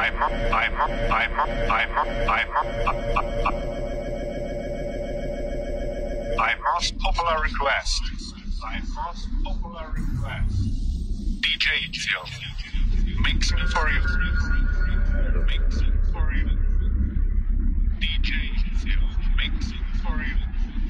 most popular request. DJ IZIO, mix me for you. Mix it for you. DJ IZIO, mix it for you.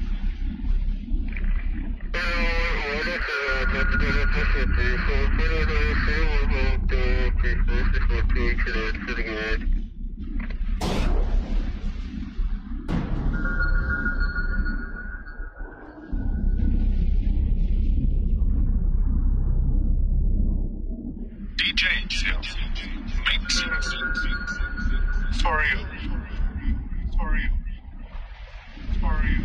DJ IZIO, mix it for you. For you. For you.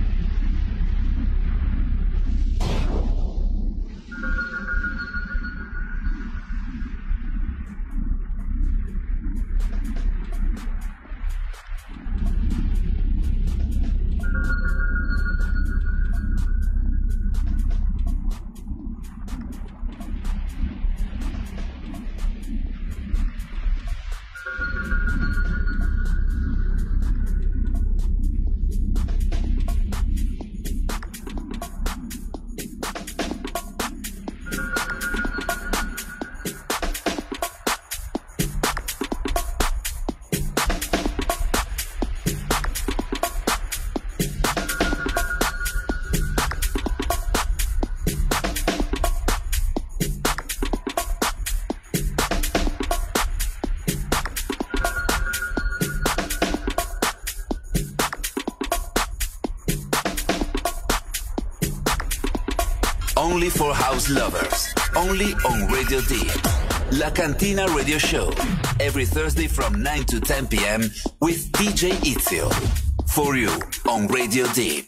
Only for house lovers. Only on Radio Deep. LaCantina Radio Show. Every Thursday from 9 to 10 p.m. with DJ IZIO. For you on Radio Deep.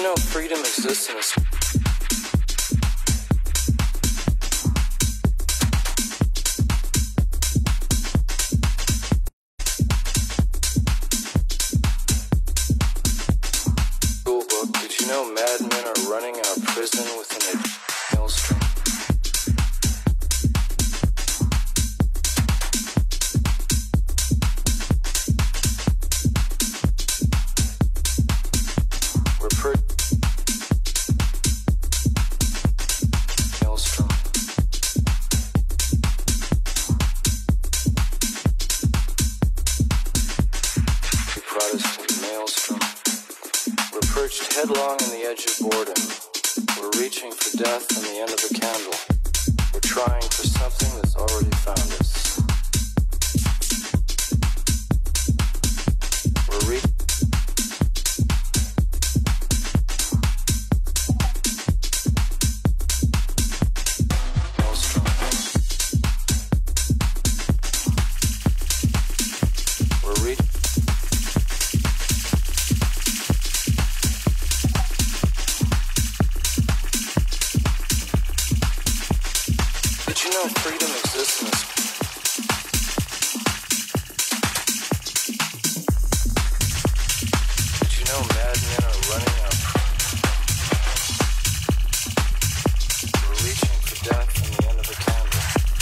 know freedom exists in a school book? Did you know madmen are running our prison within a maelstrom? Headlong on the edge of boredom. We're reaching for death and the end of the candle. We're trying for something that's already found us. We're reaching. Maelstrom. We're reaching. Freedom exists in this. Did you know madmen are running out? We're reaching for death and the end of the candle.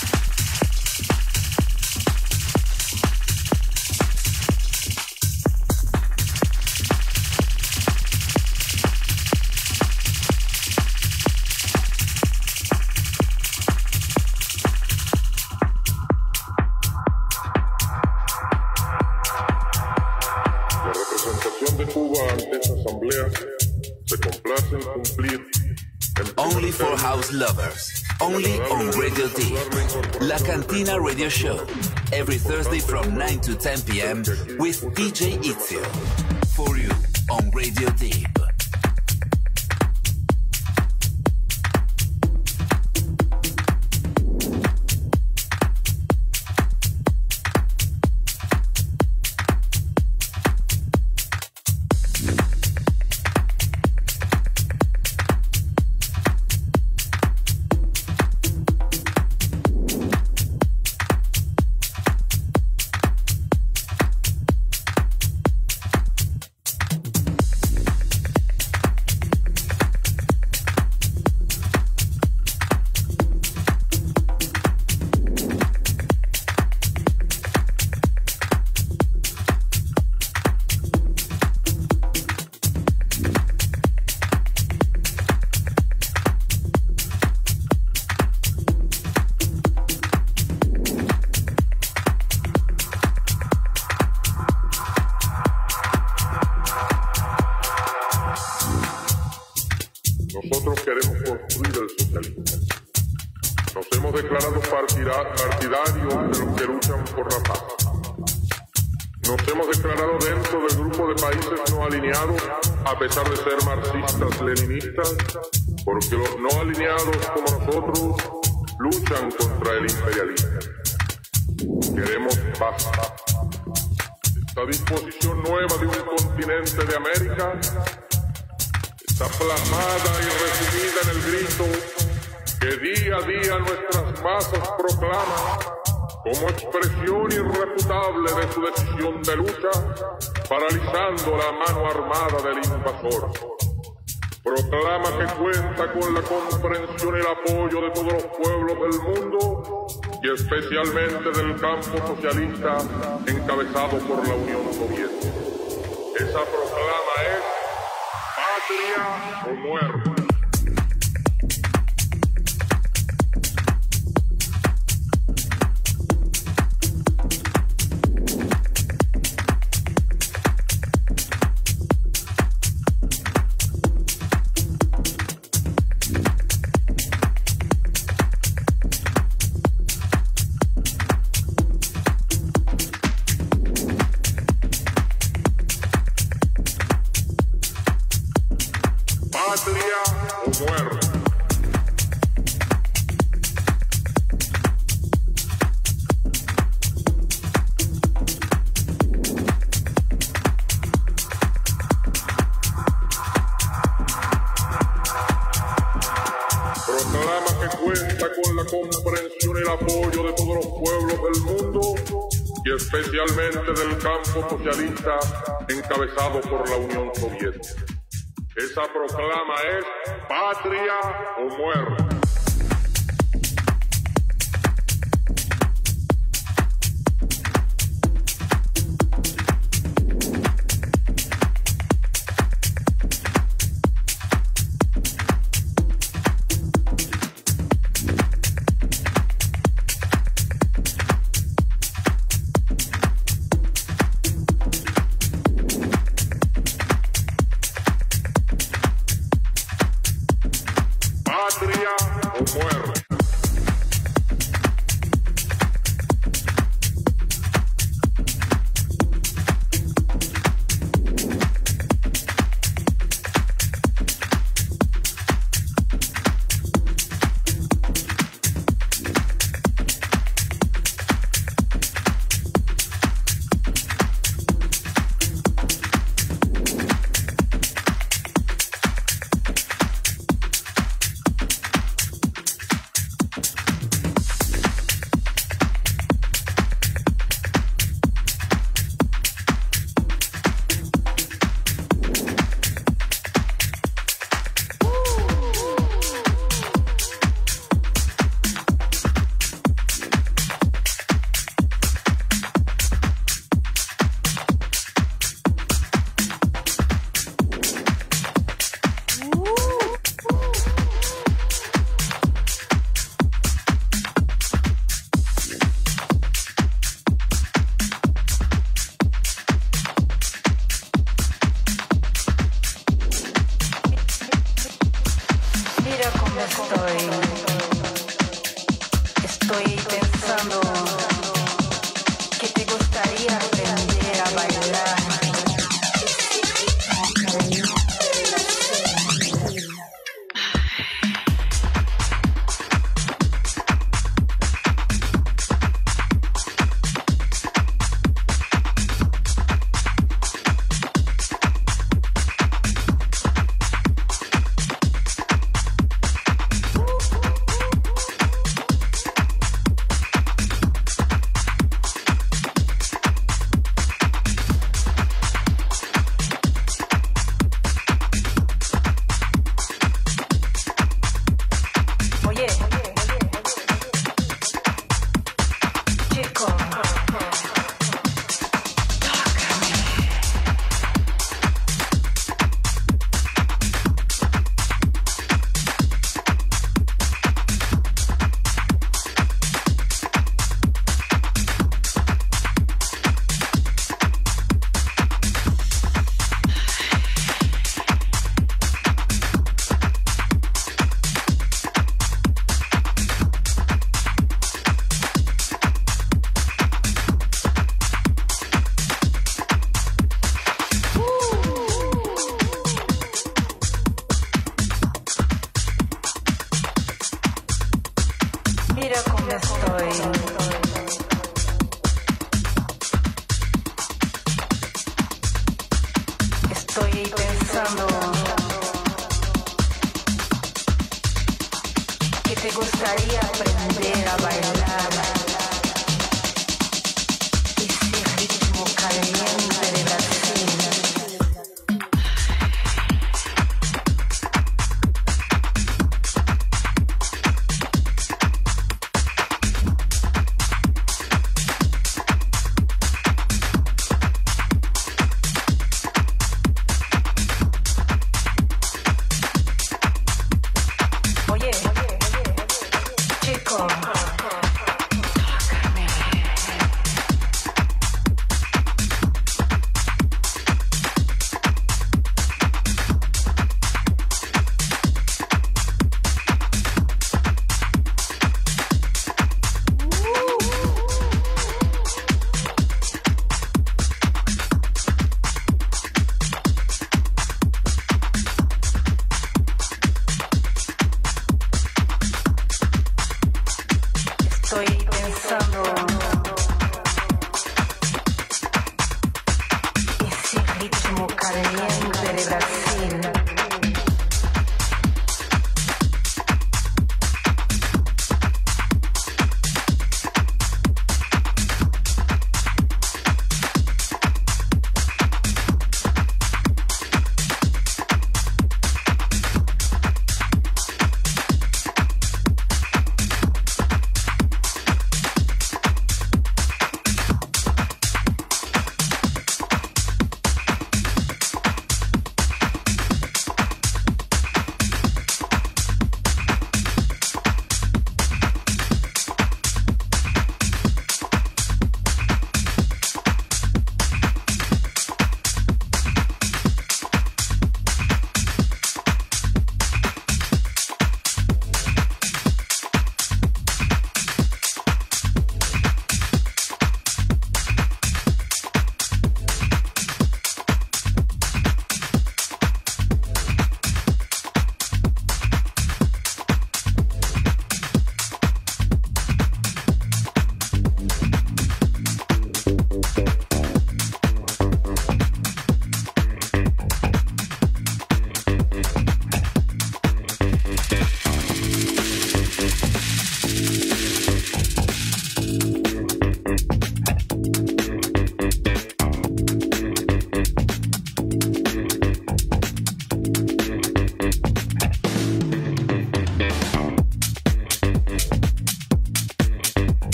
Only for house lovers. Only on Radio D. LaCantina Radio Show. Every Thursday from 9 to 10 p.m. with DJ IZIO. For you on Radio D. Nosotros queremos construir el socialismo. Nos hemos declarado partidarios de los que luchan por la paz. Nos hemos declarado dentro del grupo de países no alineados, a pesar de ser marxistas-leninistas, porque los no alineados como nosotros luchan contra el imperialismo. Queremos paz. Esta disposición nueva de un continente de América está plasmada y resumida en el grito que día a día nuestras masas proclaman como expresión irrefutable de su decisión de lucha, paralizando la mano armada del invasor. Proclama que cuenta con la comprensión y el apoyo de todos los pueblos del mundo y especialmente del campo socialista encabezado por la Unión Soviética. Esa proclama es patria o muerte. Patria cuenta con la comprensión y el apoyo de todos los pueblos del mundo y especialmente del campo socialista encabezado por la Unión Soviética. Esa proclama es patria o muerte.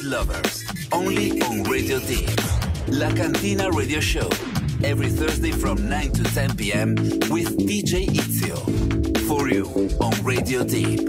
lovers, only on Radio D. LaCantina Radio Show, every Thursday from 9 to 10 p.m. with DJ IZIO. For you on Radio Deep.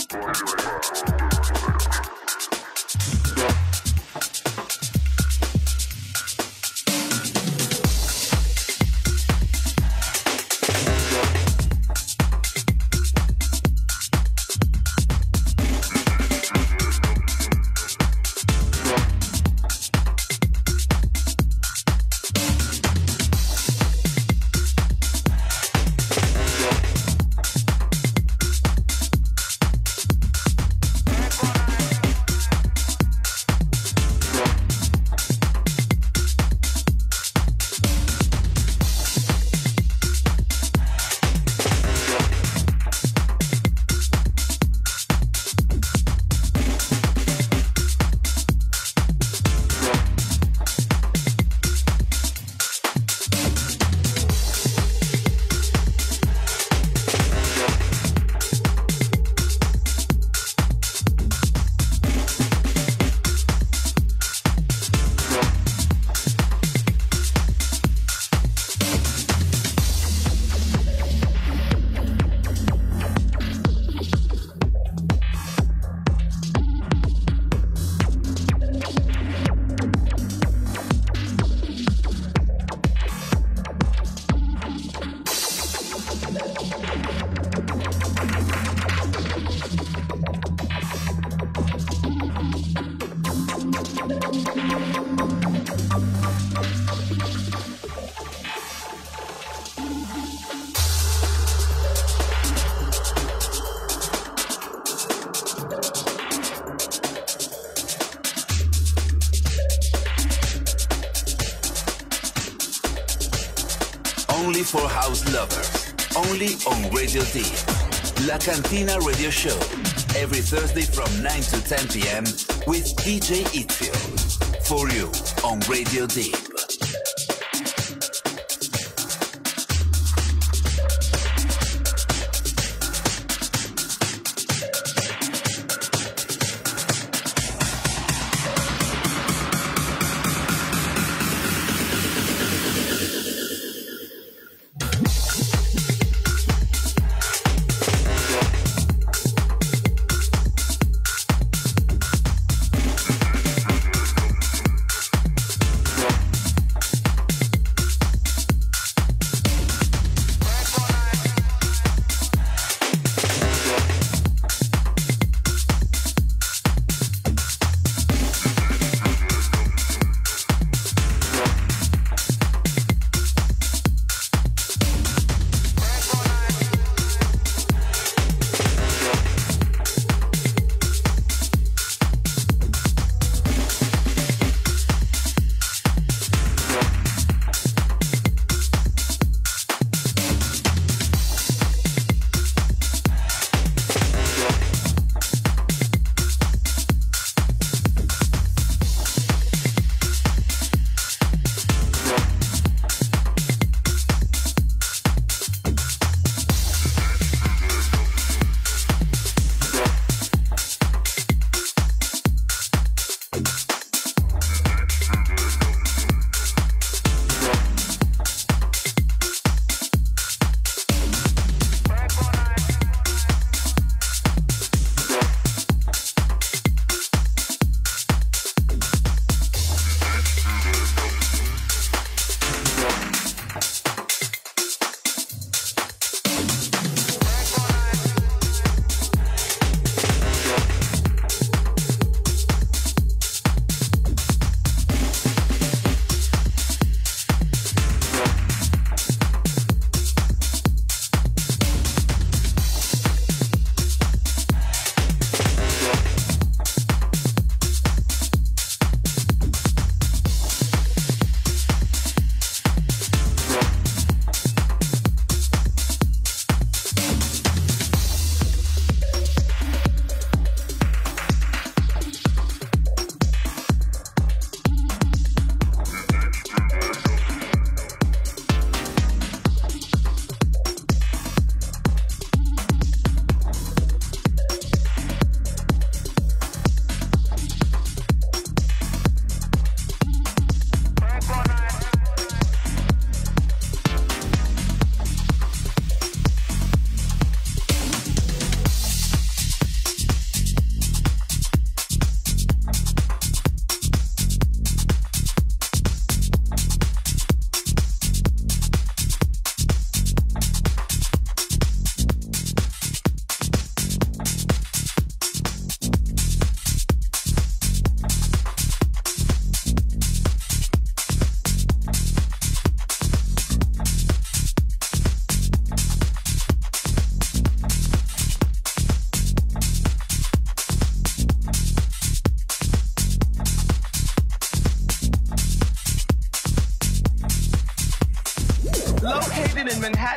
Only for house lovers. Only on Radio D. LaCantina Radio Show. Every Thursday from 9 to 10 p.m. with DJ IZIO. For you on Radio D.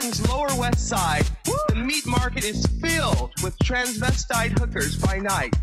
Manhattan's Lower West Side, the meat market is filled with transvestite hookers by night.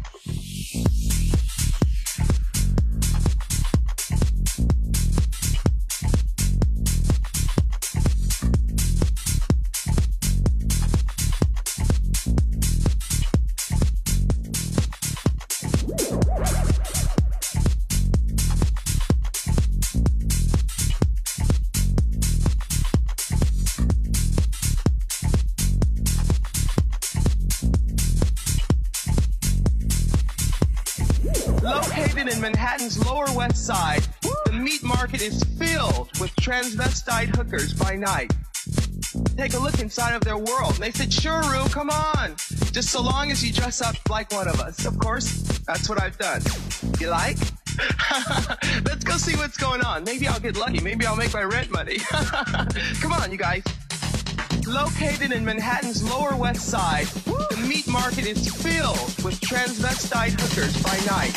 Located in Manhattan's Lower West Side, the meat market is filled with transvestite hookers by night. Take a look inside of their world. And they said, sure, Rue, come on. Just so long as you dress up like one of us. Of course, that's what I've done. You like? Let's go see what's going on. Maybe I'll get lucky. Maybe I'll make my rent money. Come on, you guys. Located in Manhattan's Lower West Side, the meat market is filled with transvestite hookers by night.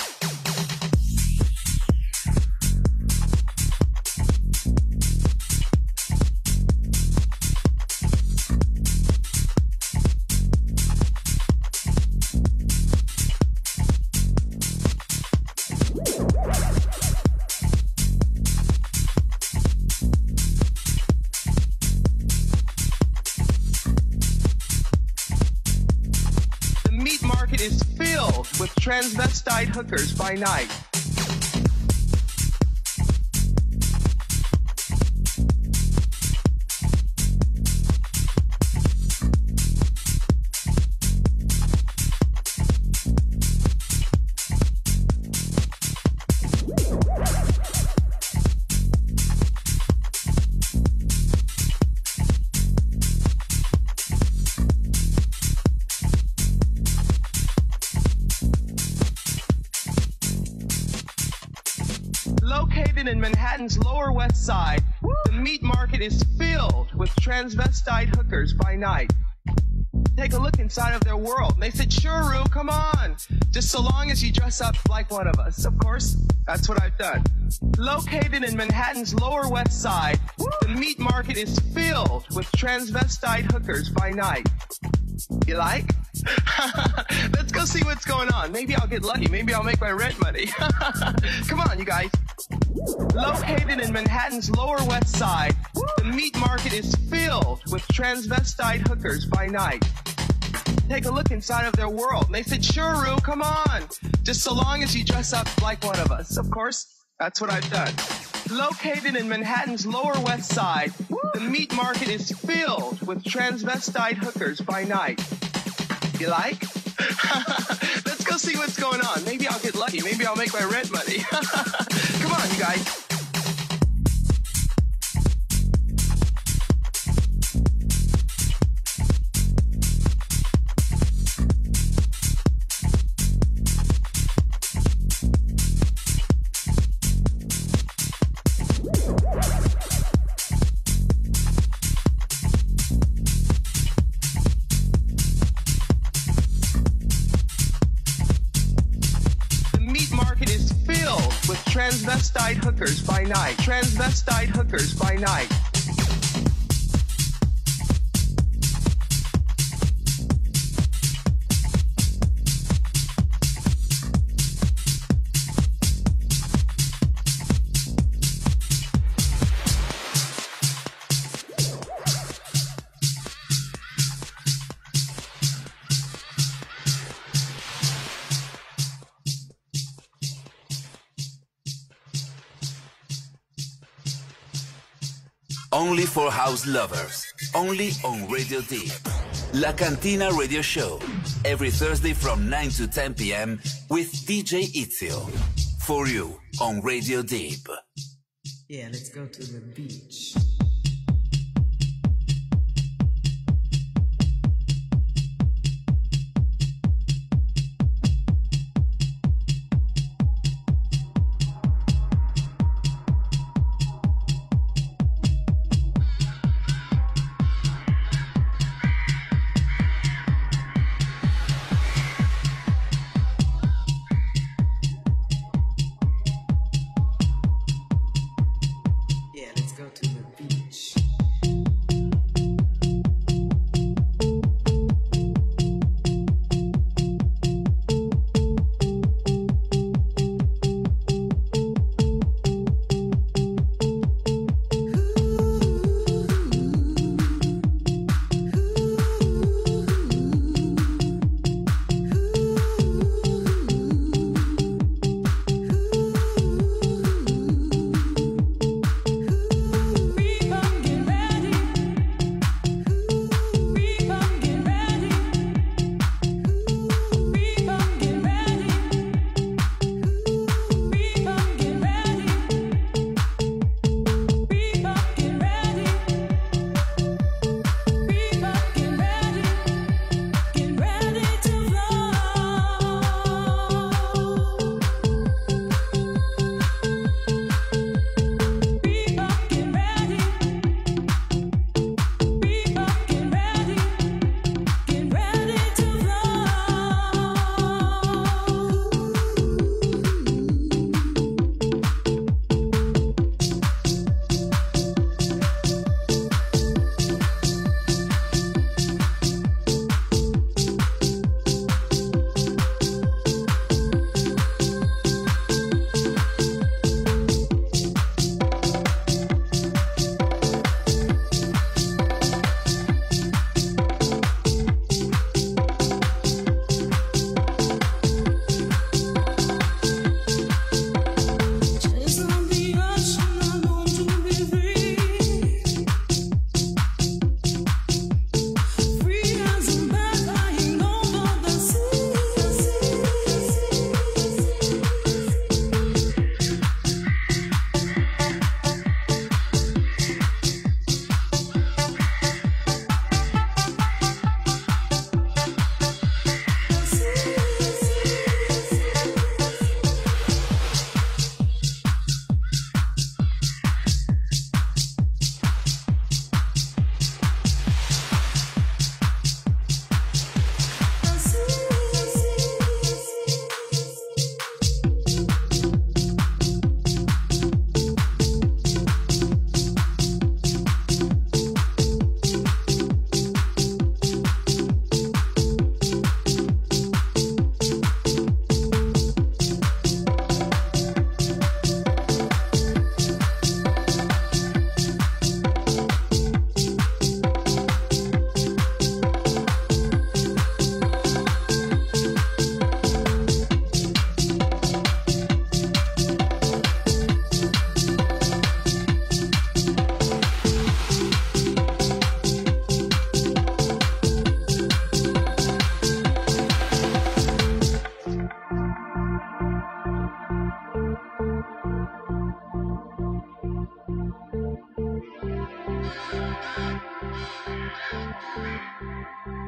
Is filled with transvestite hookers by night. Located in Manhattan's Lower West Side, the meat market is filled with transvestite hookers by night. Take a look inside of their world. And they said, sure, Rue, come on. Just so long as you dress up like one of us. Of course, that's what I've done. Located in Manhattan's Lower West Side, the meat market is filled with transvestite hookers by night. You like? Let's go see what's going on. Maybe I'll get lucky. Maybe I'll make my rent money. Come on, you guys. Located in Manhattan's Lower West Side, the meat market is filled with transvestite hookers by night. Take a look inside of their world. And they said, sure, Rue, come on. Just so long as you dress up like one of us. Of course, that's what I've done. Located in Manhattan's Lower West Side, the meat market is filled with transvestite hookers by night. You like? Let's go see what's going on. Maybe I'll get lucky. Maybe I'll make my rent money. Come on, you guys. Transvestite hookers by night. Transvestite hookers by night. Only for house lovers. Only on Radio Deep. LaCantina Radio Show. Every Thursday from 9 to 10 p.m. with DJ IZIO. For you on Radio Deep. Yeah, let's go to the beach. Let's go to the beach.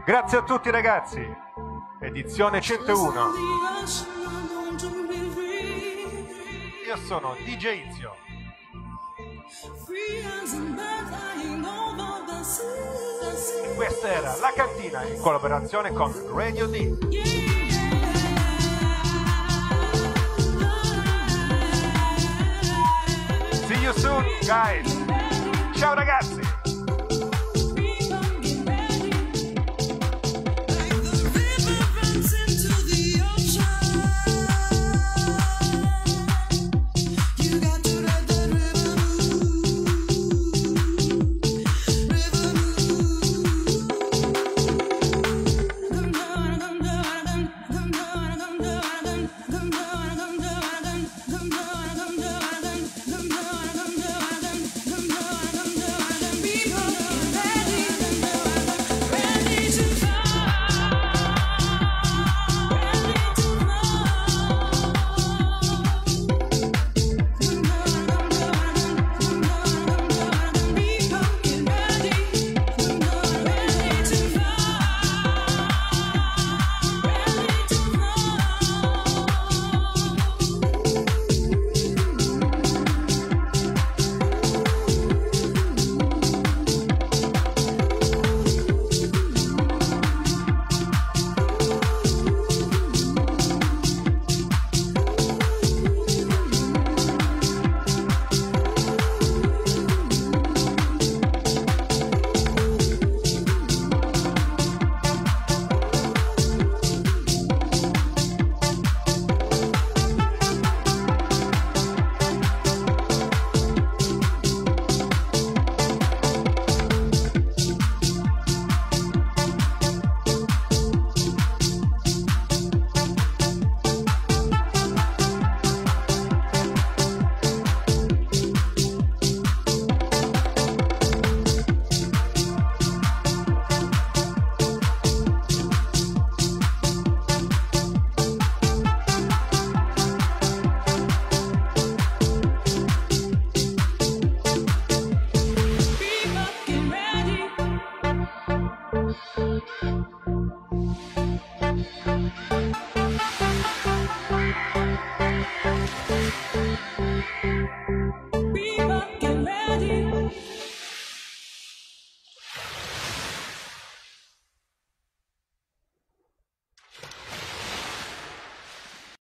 Grazie a tutti ragazzi, edizione 101. Io sono DJ IZIO e questa era La Cantina in collaborazione con Radio D. See you soon guys, ciao ragazzi.